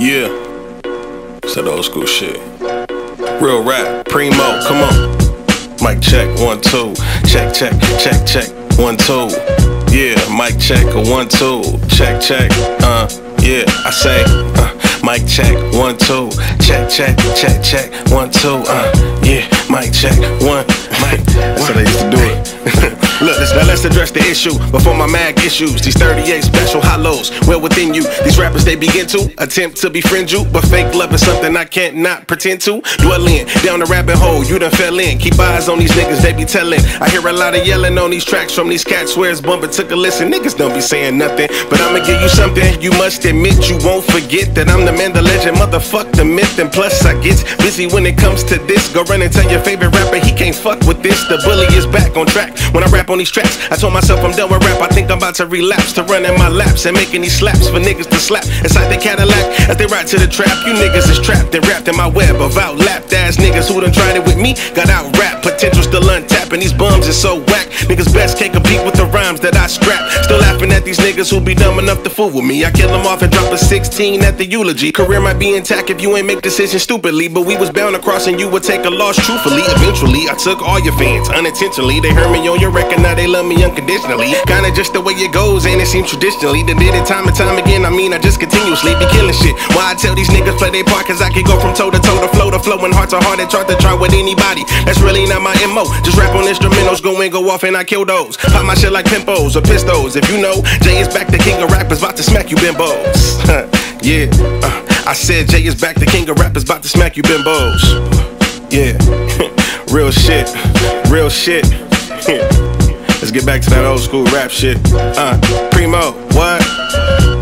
Yeah, it's that old school shit. Real rap, primo, come on. Mic check, 1, 2. Check, check, check, check, 1, 2. Yeah, mic check, a 1, 2. Check, check, yeah, I say, mic check, 1, 2. Check, check, check, check, 1, 2. Yeah, mic check, 1, mic. That's how they used to do it. Look, now let's address the issue before my mag issues. These 38 special hollows well within you. These rappers, they begin to attempt to befriend you, but fake love is something I can't not pretend to. Dwell in, down the rabbit hole, you done fell in. Keep eyes on these niggas, they be telling. I hear a lot of yelling on these tracks from these cats. Swear it's bumping, took a listen. Niggas don't be saying nothing, but I'ma give you something. You must admit you won't forget that I'm the man, the legend, motherfuck the myth. And plus I get busy when it comes to this. Go run and tell your favorite rapper he can't fuck with this. The bully is back on track when I rap on these tracks. I told myself I'm done with rap, I think I'm about to relapse to running my laps and making these slaps for niggas to slap inside the Cadillac as they ride to the trap. You niggas is trapped and wrapped in my web of out-lapped ass niggas who done tried it with me, got out-rap, potential still untapped, and these bums is so whack. Niggas best can't compete with the rhymes that I scrap. Still laughing at these niggas who be dumb enough to fool with me. I kill them off and drop a 16 at the eulogy. Career might be intact if you ain't make decisions stupidly, but we was bound to cross and you would take a loss truthfully. Eventually I took all your fans unintentionally. They heard me on your record, now they love me unconditionally. Kinda just the way it goes, and it seems traditionally. They did it time and time again, I mean I just continuously be killing shit. Why I tell these niggas play their part, cause I can go from toe to toe to flow to flow and heart to heart and try to try with anybody. That's really not my MO, just rap on instrumentals, go in, go off and I kill those. Pop my shit like pimpos or pistols. If you know, Jay is back, the king of rappers, about to smack you bimbos. Yeah, I said Jay is back, the king of rappers, about to smack you bimbos. Yeah, real shit, real shit. Let's get back to that old school rap shit. Primo, what?